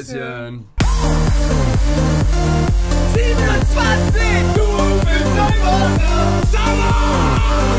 Bisschen. 27! Du bist ein Wundersammer!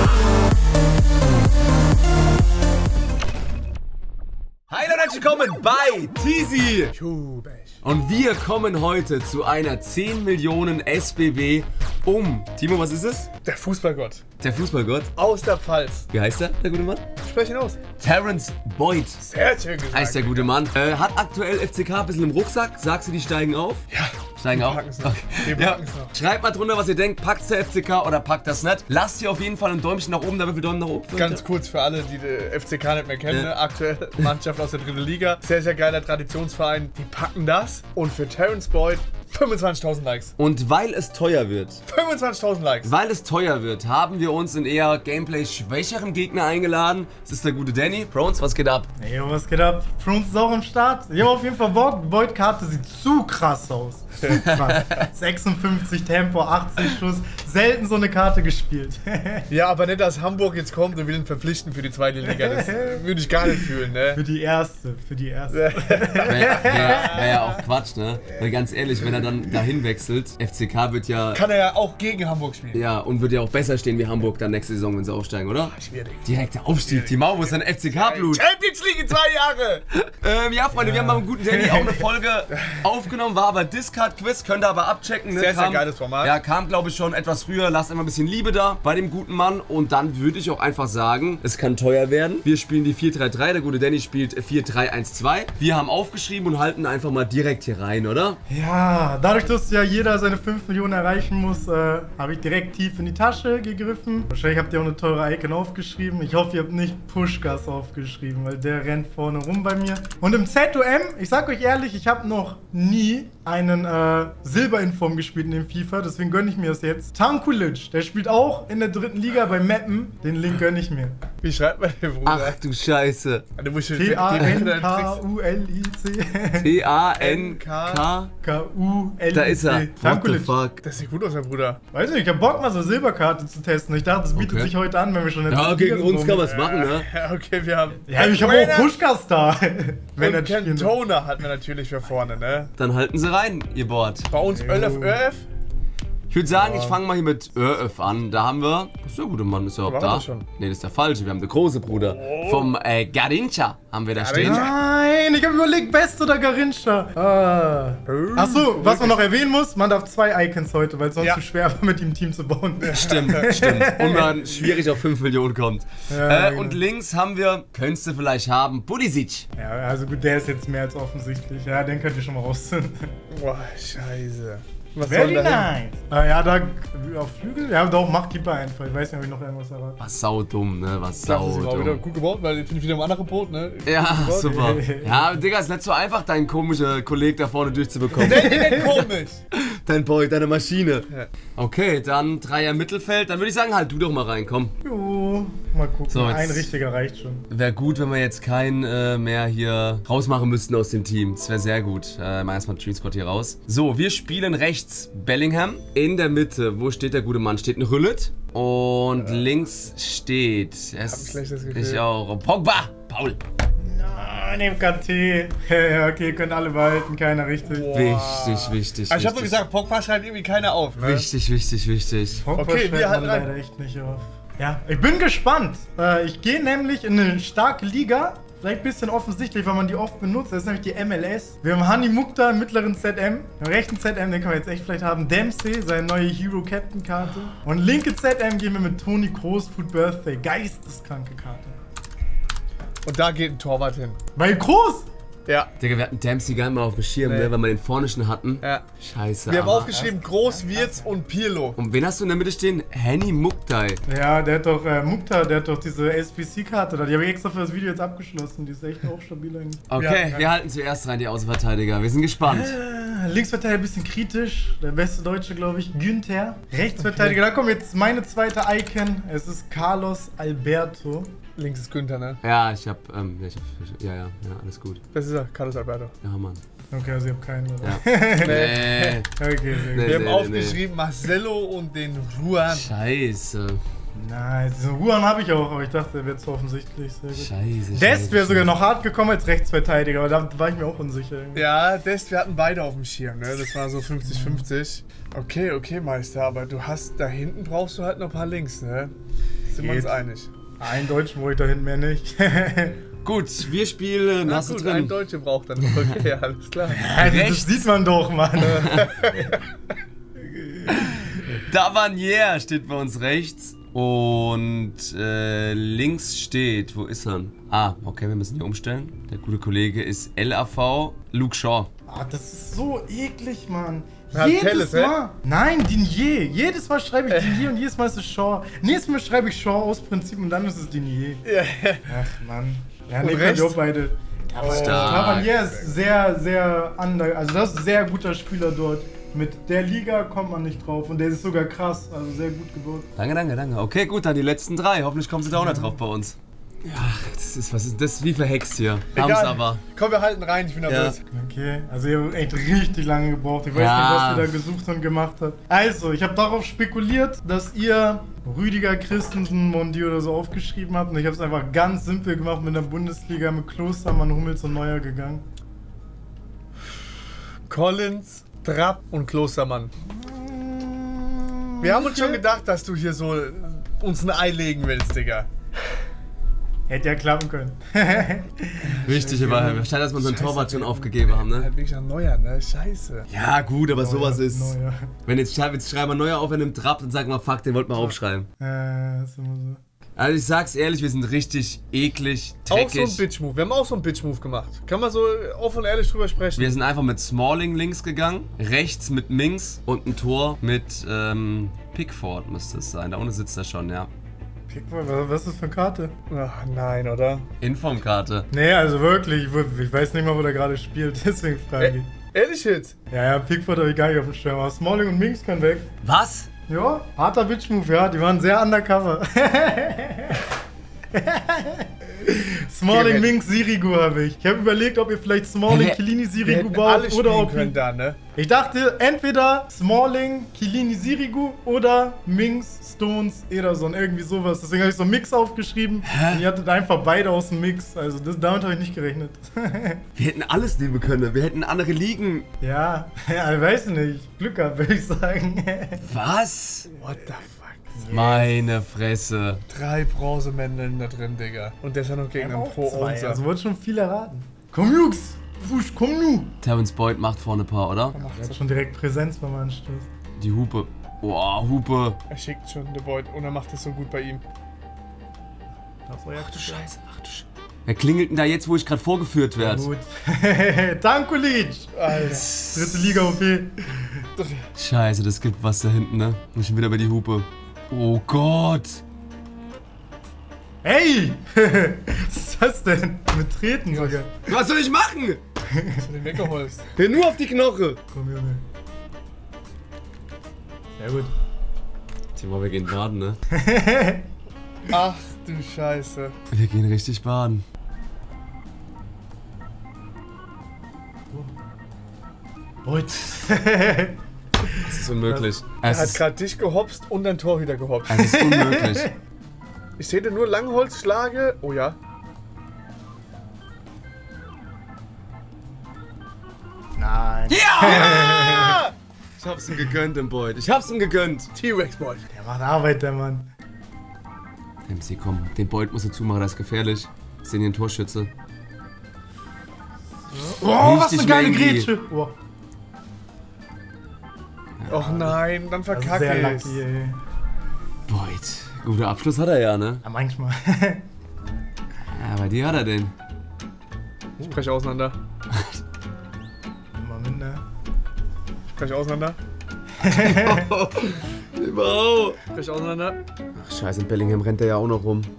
Hi und herzlich willkommen bei Teasy. Und wir kommen heute zu einer 10 Millionen SBB Timo, was ist es? Der Fußballgott. Der Fußballgott. Aus der Pfalz. Wie heißt der gute Mann? Sprech ihn aus. Terence Boyd. Sehr schön gesagt. Heißt der gute Mann. Hat aktuell FCK ein bisschen im Rucksack. Sagst du, die steigen auf? Ja. Steigen auf? Packen's noch. Wir Ja. packen's noch. Schreibt mal drunter, was ihr denkt. Packt's der FCK oder packt das nicht? Lasst hier auf jeden Fall ein Däumchen nach oben. Da wie viele Däumen nach oben? Ganz kurz für alle, die den FCK nicht mehr kennen. Ne? Aktuell Mannschaft aus der 3. Liga. Sehr, sehr geiler Traditionsverein. Die packen das. Und für Terence Boyd 25.000 Likes. Und weil es teuer wird, 25.000 Likes. Weil es teuer wird, haben wir uns einen eher Gameplay-schwächeren Gegner eingeladen. Das ist der gute Danny. Bronze, was geht ab? Ey, was geht ab? Frons ist auch im Start. Ich hab auf jeden Fall Bock. Void-Karte sieht zu krass aus. Zu krass. 56 Tempo, 80 Schuss. Selten so eine Karte gespielt. Ja, aber nicht, dass Hamburg jetzt kommt und will ihn verpflichten für die 2. Liga. Das würde ich gar nicht fühlen, ne? Für die erste. Wäre ja auch Quatsch, ne? Weil ganz ehrlich, wenn er dann dahin wechselt, FCK wird ja... Kann er ja auch gegen Hamburg spielen. Ja, und wird ja auch besser stehen wie Hamburg dann nächste Saison, wenn sie aufsteigen, oder? Schwierig. Direkter Aufstieg. Timau, wo ist dein FCK-Blut? Champions League in 2 Jahre! Ja, Freunde, wir haben beim guten Danny auch eine Folge aufgenommen, war aber Discard-Quiz, könnt ihr aber abchecken. Ne? Sehr, sehr geiles Format. Ja, kam glaube ich schon etwas früher, lasst immer ein bisschen Liebe da bei dem guten Mann und dann würde ich auch einfach sagen, es kann teuer werden. Wir spielen die 4-3-3, der gute Danny spielt 4-3-1-2. Wir haben aufgeschrieben und halten einfach mal direkt hier rein, oder? Ja, dadurch, dass ja jeder seine 5 Millionen erreichen muss, habe ich direkt tief in die Tasche gegriffen. Wahrscheinlich habt ihr auch eine teure Icon aufgeschrieben. Ich hoffe, ihr habt nicht Pushkas aufgeschrieben, weil der rennt vorne rum bei mir. Und im ZOM, ich sag euch ehrlich, ich habe noch nie einen Silberinform gespielt in dem FIFA, deswegen gönne ich mir das jetzt. Tankulic, der spielt auch in der 3. Liga bei Mappen, den Link gönne ich mir. Wie schreibt man den, Bruder? Ach du Scheiße. Du musst T-A-N-K-U-L-I-C. T-A-N-K. K-U-L-I-C. Da ist er. What the Tankulic. fuck? Das sieht gut aus, mein Bruder. Weiß nicht, ich hab Bock mal so Silberkarte zu testen. Ich dachte, das bietet Okay. sich heute an, wenn wir schon in der Ja, 3. gegen Liga uns sind. kann man es machen, ne? Ja, okay, wir haben... Ja, ich habe auch Pushkas da. Wenn er Und Ken spielt. Toner hatten wir natürlich für vorne, ne? Dann halten sie rein, ihr Board. Bei uns Ölf. Ich würde sagen, ich fange mal hier mit Öf an. Da haben wir. Das ist der gute Mann, ist er überhaupt Waren wir da? das schon? Ne, das ist der falsche. Wir haben den großen Bruder. Vom Garincha haben wir da stehen. Nein, ich habe überlegt, Best oder Garincha. Achso, was man noch erwähnen muss, man darf 2 Icons heute, weil es sonst Ja. zu schwer war, mit ihm ein Team zu bauen. Stimmt. Und man schwierig auf 5 Millionen kommt. Ja, genau. Und links haben wir, könntest du vielleicht haben, Pulisic. Ja, also gut, der ist jetzt mehr als offensichtlich. Ja, den könnt ihr schon mal rausziehen. Boah, scheiße. Was Very soll da hin? nice. Ja, da auf Flügel? Ja, doch, macht Keeper einfach. Ich weiß nicht, ob ich noch irgendwas erwarte. Was saudumm, ne? Was Das ist auch wieder saudumm. gut gebaut, weil ich bin wieder im anderen Boot, ne? Ja, super. Ja, Digga, ist nicht so einfach, deinen komischen Kollegen da vorne durchzubekommen. Nicht komisch. Dein Boy, deine Maschine. Ja. Okay, dann Dreier Mittelfeld. Dann würde ich sagen, halt du doch mal rein, komm. Jo, mal gucken. So, jetzt- Ein richtiger reicht schon. Wäre gut, wenn wir jetzt keinen mehr hier rausmachen müssten aus dem Team. Das wäre sehr gut. Mal erstmal Dream Squad hier raus. So, wir spielen rechts Bellingham. In der Mitte, wo steht der gute Mann? Steht ein Rüllet. Und links steht. ein schlechtes Gefühl. Ich auch. Pogba! Paul! Nein, MKT. Ja, okay, können alle behalten, keiner richtig. Wichtig. Aber ich hab doch gesagt, Pogba schreibt irgendwie keiner auf, ne? Wichtig. Pogba Okay, schreibt wir halten man rein. leider echt nicht auf. Ja, ich bin gespannt. Ich gehe nämlich in eine starke Liga. Vielleicht ein bisschen offensichtlich, weil man die oft benutzt. Das ist nämlich die MLS. Wir haben Hani Mukhtar im mittleren ZM. Im rechten ZM, den können wir jetzt echt vielleicht haben. Dempsey, seine neue Hero Captain Karte. Und linke ZM gehen wir mit Toni Kroos Food Birthday. Geisteskranke Karte. Und da geht ein Torwart hin. Bei Kroos! Ja. Digga, wir hatten Dempsey gar nicht mal auf dem Schirm, Nee. ne, weil wir den vorne schon hatten. Ja. Scheiße. Wir haben aber- aufgeschrieben, Groß, Wirtz und Pirlo. Und wen hast du in der Mitte stehen? Hani Mukhtar. Ja, der hat doch, Mukhtar, der hat doch diese SBC-Karte da. Die habe ich extra für das Video jetzt abgeschlossen. Die ist echt auch stabil eigentlich. Okay, Ja. wir halten zuerst rein die Außenverteidiger. Wir sind gespannt. Linksverteidiger ein bisschen kritisch. Der beste Deutsche, glaube ich, Günther. Rechtsverteidiger, da kommt jetzt meine zweite Icon. Es ist Carlos Alberto. Links ist Günther, ne? Ja, ja, alles gut. Das ist er, Carlos Alberto. Ja, Mann. Okay, also ihr habt keinen, oder? Ja. Nee. Okay, sehr Nee. gut. Wir haben aufgeschrieben Marcelo und den Juan. Scheiße. Nice. Diesen Ruan habe ich auch, aber ich dachte, der wäre zu offensichtlich. Sehr gut. Scheiße. Dest wäre sogar noch hart gekommen als Rechtsverteidiger, aber da war ich mir auch unsicher. Ja, wir hatten beide auf dem Schirm, ne? Das war so 50-50. Okay, Meister, aber da hinten brauchst du halt noch ein paar Links, ne? Sind wir uns einig. Einen Deutschen brauche ich da hinten mehr nicht. Gut, wir spielen. Na Hast du gut, drin? ein Deutsche braucht dann. Okay, alles klar. Das sieht man doch, Mann. Davanier steht bei uns rechts. Und links steht, wo ist er? Ah, okay, wir müssen hier umstellen. Der gute Kollege ist LAV Luke Shaw. Ah, das ist so eklig, Mann. Ja, Jedes Telles, Mal. Nein, Dinier. Jedes Mal schreibe ich Dinier und jedes Mal ist es Shaw. Nächstes Mal schreibe ich Shaw aus Prinzip und dann ist es Dinier. Ach, Mann. Ja, Und nee, rechts? könnt ihr auch beide. Davanier ist sehr, sehr anders. Also das ist ein sehr guter Spieler dort. Mit der Liga kommt man nicht drauf und der ist sogar krass, also sehr gut gebaut. Danke. Okay, gut, dann die letzten 3. Hoffentlich kommen sie da auch noch drauf bei uns. Ja, was ist das wie verhext hier? Haben's aber. Komm, wir halten rein, ich bin nervös. Okay, also ihr habt echt richtig lange gebraucht. Ich weiß Ja. nicht, was ihr da gesucht und gemacht habt. Also, ich habe darauf spekuliert, dass ihr Rüdiger Christensen, Mondi oder so aufgeschrieben habt. Und ich habe es einfach ganz simpel gemacht mit der Bundesliga, mit Klostermann, Hummels und Neuer gegangen. Collins, Trapp und Klostermann. Wir haben uns schon gedacht, dass du hier so uns ein Ei legen willst, Digga. Hätte ja klappen können. Wichtig, aber wahrscheinlich, dass wir unseren Torwart schon aufgegeben haben, ne? Halt wirklich ein Neuer, ne? Scheiße. Ja, gut, aber sowas ist. Neuer. Wenn jetzt schreiben wir Neuer auf, er nimmt Trapp, dann sag mal, fuck, den wollten wir aufschreiben. Ist immer so. Also ich sag's ehrlich, wir sind richtig eklig, Auch dreckig. so ein Bitch-Move. Wir haben auch so einen Bitch-Move gemacht. Kann man so offen und ehrlich drüber sprechen. Wir sind einfach mit Smalling links gegangen, rechts mit Minks und ein Tor mit Pickford müsste es sein. Da unten sitzt er schon, ja. Guck mal, was ist das für eine Karte? Ach nein, oder? Informkarte. Nee, also wirklich, ich weiß nicht mal, wo der gerade spielt, deswegen frage ich. Ehrlich jetzt? Ja, Pickford habe ich gar nicht auf dem Schirm, aber Smalling und Minks können weg. Was? Ja, harter Bitch-Move, ja, die waren sehr undercover. Smalling, Minks, Sirigu habe ich. Ich habe überlegt, ob ihr vielleicht Smalling, Chiellini, Sirigu baut oder ob können da, ne? Ich dachte entweder Smalling, Chiellini, Sirigu oder Minks, Stones, Ederson, irgendwie sowas. Deswegen habe ich so einen Mix aufgeschrieben. Und ihr hattet einfach beide aus dem Mix. Also damit habe ich nicht gerechnet. Wir hätten alles nehmen können. Wir hätten andere Ligen. ja, ich weiß nicht. Glück gehabt, würde ich sagen. Was? What the fuck? Meine Fresse. 3 Bronzemändeln da drin, Digga. Und der ist ja noch gegen einen Pro-Onser. Also wurde schon viel erraten. Komm, Jungs! Fusch, komm nu! Terence Boyd macht vorne ein paar, oder? Er hat schon direkt Präsenz beim Anstoß. Die Hupe. Boah, Hupe. Er schickt schon den Beut und er macht es so gut bei ihm. Ach du Scheiße, ach du Scheiße. Wer klingelt denn da jetzt, wo ich gerade vorgeführt werde? Gut. Tankulic! Alter. Dritte Liga OP. Scheiße, das gibt was da hinten, ne? Und schon wieder bei die Hupe. Oh Gott! Hey! Was ist das denn? Mit Treten sogar. Was soll ich machen? Hast du den weggeholst? Ja, nur auf die Knoche. Komm, Junge. Sehr gut. Timo, wir gehen baden, ne? Ach du Scheiße. Wir gehen richtig baden. Beut. Das ist unmöglich. Er Es hat ist, gerade dich gehopst und dein Tor wieder gehopst. es ist unmöglich. Ich sehe nur Langholzschlage. Oh ja. Nein. Ja! Ich hab's ihm gegönnt, dem Boyd. Ich hab's ihm gegönnt. T-Rex Boy. Der macht Arbeit, der Mann. MC, komm. Den Boyd muss er zumachen, das ist gefährlich. Ich sehe hier einen Torschütze. Oh, was Richtig eine geile Mengi. Grätsche. Oh, Och nein, dann das ist verkacke sehr ich's. lucky, ey. Boyd. Guter Abschluss hat er ja, ne? Ja, manchmal. Ja, bei dir hat er den. Ich brech auseinander. Immer mit, ne? Ich brech auseinander. Wow. Ich brech auseinander. Ach scheiße, in Bellingham rennt er ja auch noch rum.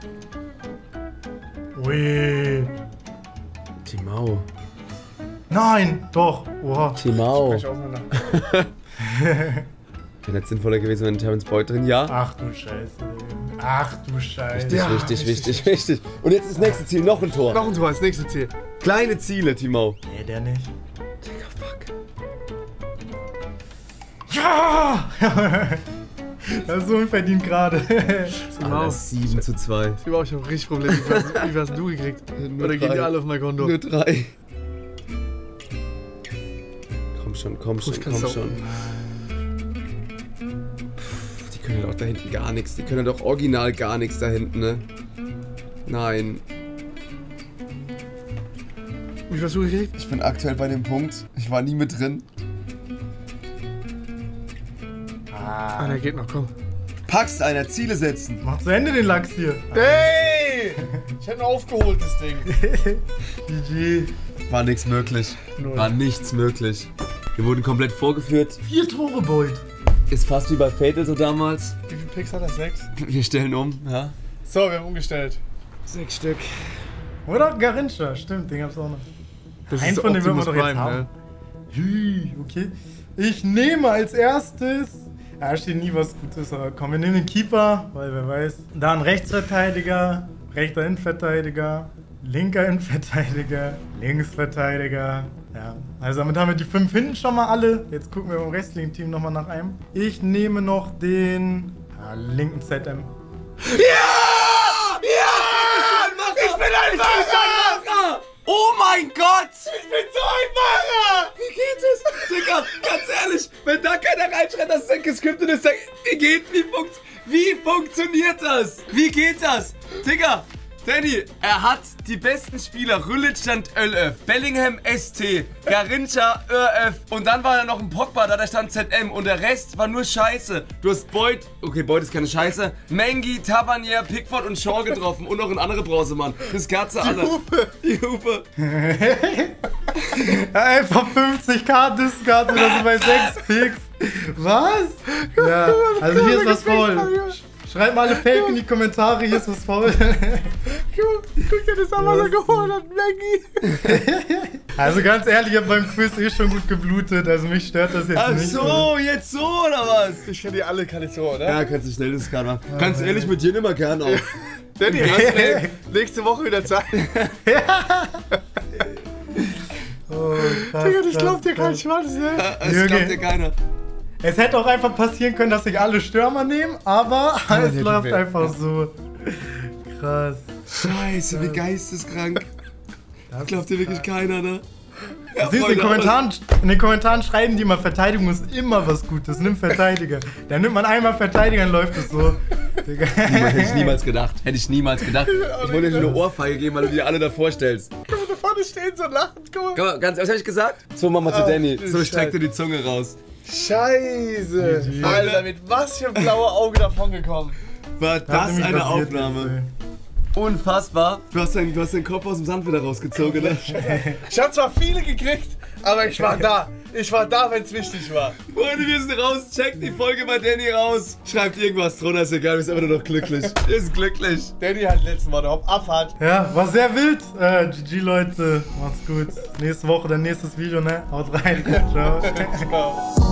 Ui. Timau. Nein, doch. Oha. Timau. Brech auseinander. Wäre nicht sinnvoller gewesen, wenn Terence Boyd drin, ja? Ach du Scheiße. Ach du Scheiße. Wichtig. Und jetzt das nächste Ziel, noch ein Tor. Noch ein Tor, das nächste Ziel. Kleine Ziele, Timau. Nee, der nicht. Digga, fuck. Ja! Das ist unverdient gerade. Alter, 7:2. Ich habe richtig Probleme. Wie viel hast du gekriegt? Oder gehen die alle auf mein Konto? Nur 3. Komm schon. Die können doch da hinten gar nichts. Die können doch original gar nichts da hinten, ne? Nein. Wie viel hast du gekriegt? Ich bin aktuell bei dem Punkt. Ich war nie mit drin. Ah, der geht noch, komm. Packst einer, Ziele setzen. Mach zu Ende den Lachs hier. Hey! Ich hätte noch aufgeholt, das Ding. GG. War nichts möglich. Null. War nichts möglich. Wir wurden komplett vorgeführt. 4 Tore, Boyd. Ist fast wie bei Fatal so damals. Wie viele Picks hat er? 6? Wir stellen um, ja. So, wir haben umgestellt. 6 Stück. Oder Garincha, stimmt, den gab's auch noch. Das Einen ist von denen wird man Optimus doch jetzt Prime, haben. ne? Hui, okay. Ich nehme als erstes. Da steht nie was Gutes, aber komm, wir nehmen den Keeper, weil wer weiß. Dann Rechtsverteidiger, rechter Innenverteidiger, linker Innenverteidiger, Linksverteidiger. Ja, also damit haben wir die 5 hinten schon mal alle. Jetzt gucken wir beim restlichen Team nochmal nach einem. Ich nehme noch den linken ZM. Ich bin ein Macher! Oh mein Gott! Ich bin so ein Macher! Wie geht es? Digga, ganz ehrlich, wenn da keiner reinschreit, dass es ein gescriptet ist, dann wie funktioniert das? Wie geht das? Digga, Danny, er hat die besten Spieler. Rüllic stand ÖLF, Bellingham ST, Garincha ÖF und dann war da noch ein Pogba, da stand ZM und der Rest war nur Scheiße. Du hast Boyd, okay, Boyd ist keine Scheiße, Mengi, Tavernier, Pickford und Shaw getroffen und noch ein anderer Bronzemann. Das Katze alle. Die Hupe. Einfach 50k Discard oder so bei 6 Picks. Was? Ja, also hier ist was faul. Schreibt mal alle Fake in die Kommentare, hier ist was faul. Guck dir das an, was er geholt hat, Maggie. Also ganz ehrlich, ich hab beim Quiz schon gut geblutet, also mich stört das jetzt Ach nicht. so, jetzt so oder was? Ich kenne die alle, kann ich so, oder? Ja, kannst du schnell das Discard machen. Ganz ehrlich, mit dir immer gern auf. Danny, nächste Woche wieder Zeit. Oh, krass, Digga, ich krass, glaub dir kein krass. Schwanz, ne? Es glaubt dir keiner. Es hätte auch einfach passieren können, dass sich alle Stürmer nehmen, aber es nee, läuft nee. einfach so. Krass. Scheiße, wie geisteskrank. Das glaubt dir wirklich keiner, ne? Ja, Siehst du, in den Kommentaren schreiben die immer, Verteidigung ist immer was Gutes, nimm Verteidiger. Dann nimmt man einmal Verteidiger, dann läuft es so. Digga. Hätte ich niemals gedacht. Ich wollte dir eine Ohrfeige geben, weil du dir alle davor stellst. Guck mal, da vorne stehen so lachend, guck mal. Guck mal, ganz, was hab ich gesagt? So, mach mal zu Danny. du So, streck Scheiße. dir die Zunge raus. Scheiße. GG. Alter, mit was für ein blauer Auge davon gekommen. War Hat das nämlich eine passiert Aufnahme? Unfassbar. Du hast deinen Kopf aus dem Sand wieder rausgezogen, ne? Ich hab zwar viele gekriegt, aber ich war da. Ich war da, wenn es wichtig war. Freunde, wir sind raus. Checkt die Folge bei Danny raus. Schreibt irgendwas drunter, ist egal, wir sind immer nur noch glücklich. Wir sind glücklich. Danny hat letzten Mal noch Abfahrt. Ja, war sehr wild. GG Leute, macht's gut. Nächste Woche dann nächstes Video, ne? Haut rein. Ciao. Ciao.